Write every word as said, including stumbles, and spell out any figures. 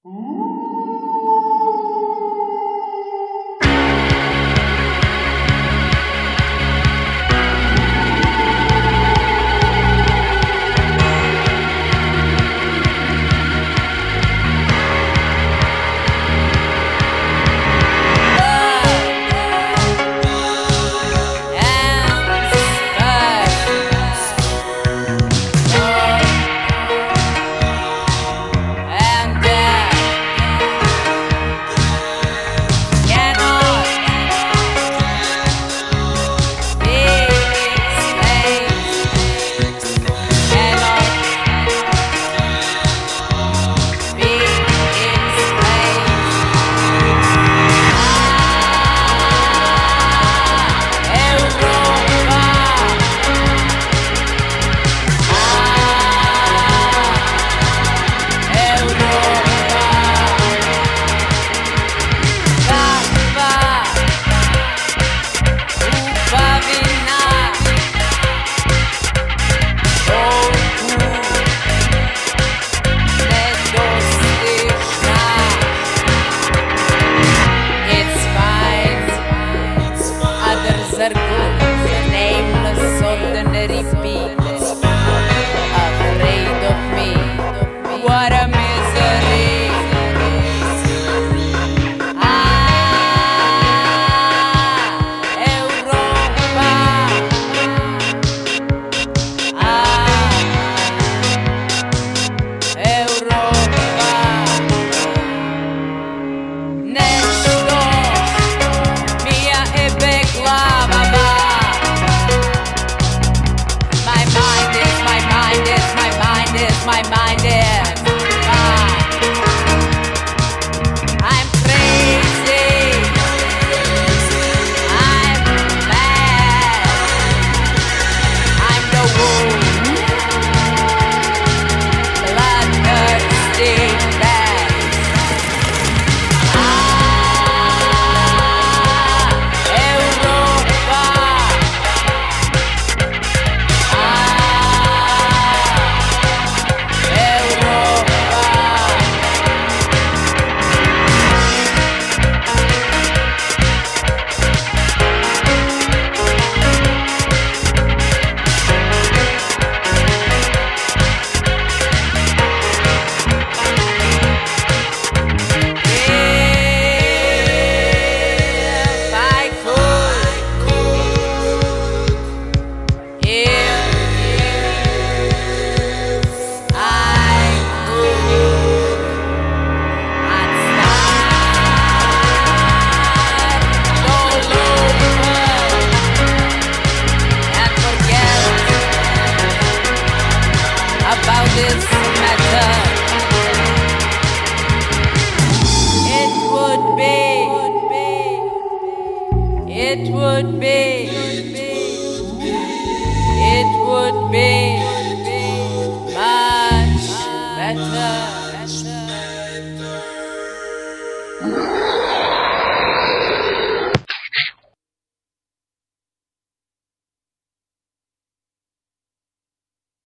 Nameless, ordinary people, afraid of me. What a misery! Ah, Europa! Ah, Europa! Nešto mi je beglava. My mind is gone. I'm crazy. I'm mad. I'm the wolf, bloodthirsty beast. Ah, Europa. About this matter, it would be, it would be.